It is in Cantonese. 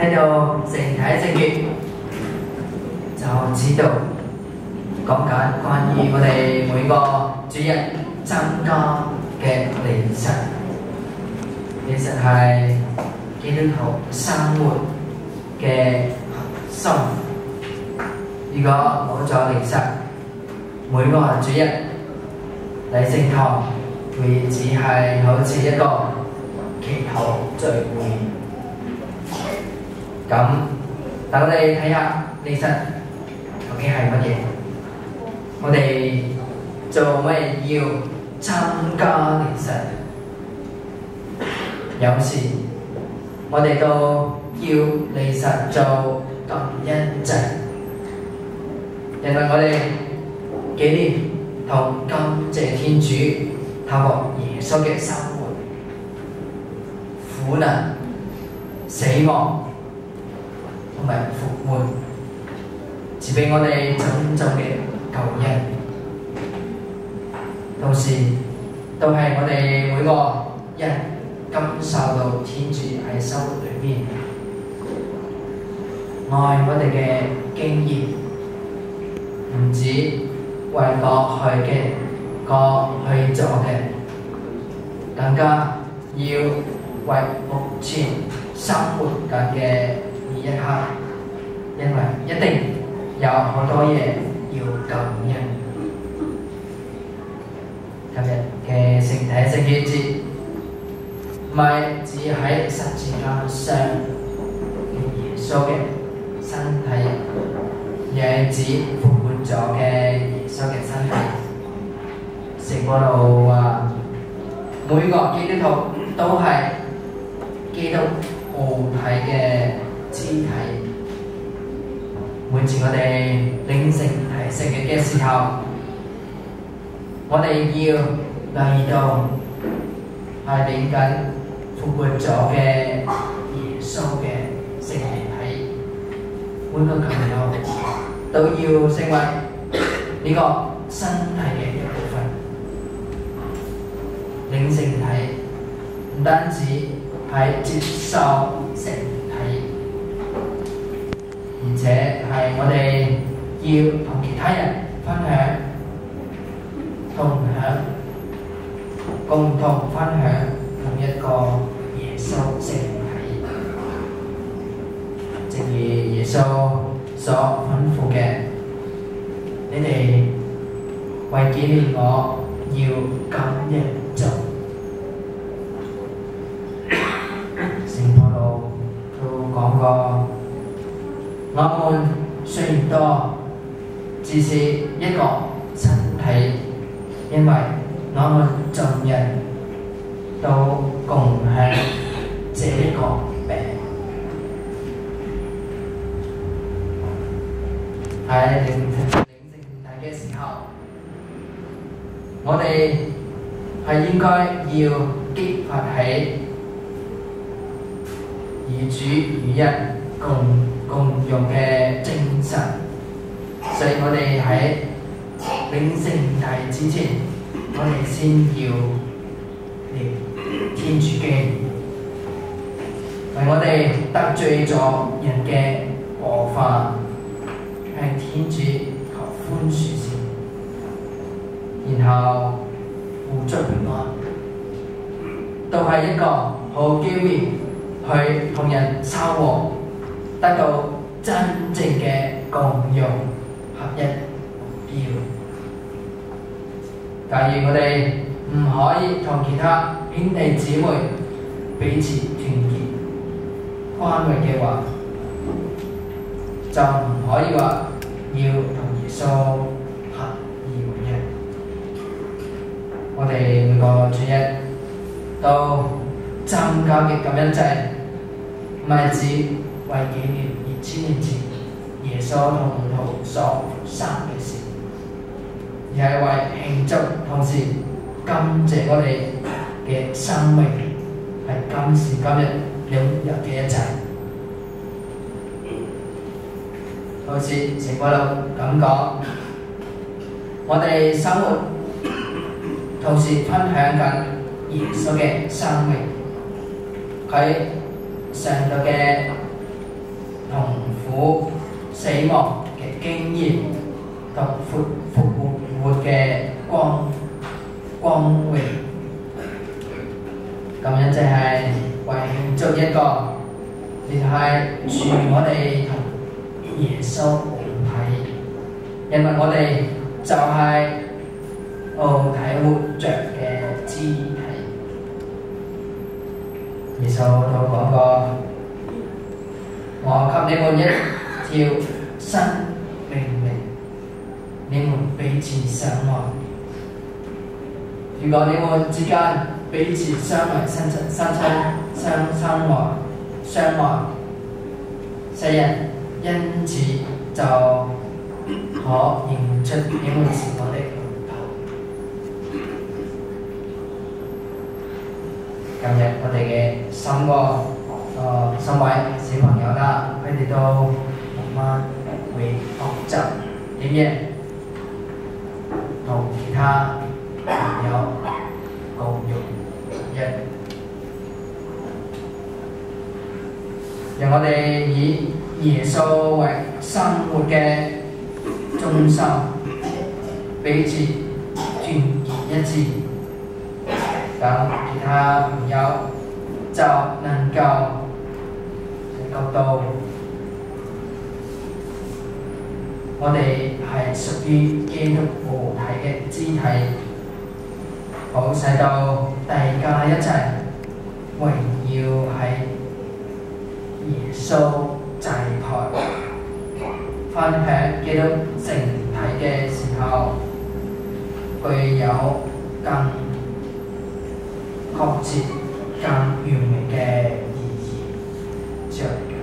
喺度成體聖月就知道講緊關於我哋每個主日參加嘅禮實，其實係基督徒生活嘅核心。如果冇咗禮實，每個主日禮聖堂會只係好似一個祈禱聚會。咁等你睇下禮實究竟係乜嘢？我哋做咩要參加禮實？有時我哋都叫禮實做感恩祭，因為我哋紀念同感謝天主透過耶穌嘅生活、苦難、死亡同埋復活，賜俾我哋真正嘅救恩。同時都係我哋每個人感受到天主喺生活裏面愛我哋嘅經驗，唔止為過去咗嘅，更加要為目前生活緊嘅呢一刻，因為一定有好多嘢要感恩。今日嘅聖體聖月節唔係只喺十字架上耶穌嘅身體，而係指復活咗嘅耶穌嘅身體。聖保祿話：每個基督徒都係基督互體嘅肢體。每次我哋領聖體聖月嘅時候，我哋要留意到係領緊復活咗嘅耶穌嘅聖體，每個教友都要成為呢個身體嘅一部分。領聖體唔單止係接受聖體，而且係我哋要同其他人分享、共同分享同一個耶穌聖體。正如耶穌所吩咐嘅，你哋為紀念我，要感恩做。聖保祿都講過，我們雖然多，只是一個身體，因為我們眾人都共享這一個病。喺領聖體嘅時候，我哋係應該要激發起與主與人共用嘅精神，所以我哋喺領聖體之前，我哋先要嚟天主嘅，為我哋得罪咗人嘅過犯，向天主求寬恕先，然後互助平安，都係一個好機會去同人修和，得到真正嘅共融合一目標。假如我哋唔可以同其他兄弟姊妹彼此團結關懷嘅話，就唔可以話要同耶穌合二為一。我哋每個主日都參加嘅感恩祭，唔係指為紀念2000年前耶穌同門徒所生嘅事，而係為慶祝，同時感謝我哋嘅生命係今時今日擁有嘅一切。好似聖保祿咁講，我哋生活同時分享緊耶穌嘅生命，佢上到嘅苦死亡嘅經驗同復活嘅光榮。咁樣就係為慶祝一個聯繫住我哋同耶穌聯繫，因為我哋就係體活着嘅肢體。耶穌都講過：我給你們一條新命令，你們彼此相愛。如果你們之間彼此相愛、相愛，世人因此就可認出你們是我的門徒。今日我哋嘅3位小朋友啦，佢哋都慢慢會學習點樣同其他朋友共融一。讓我哋以耶穌為生活嘅中心，彼此團結一致，咁其他朋友就能夠感覺到我哋係屬於基督母體嘅肢體，好使到大家一齊圍繞喺耶穌祭台，分享基督聖體嘅時候，具有更確切、更完美嘅意義。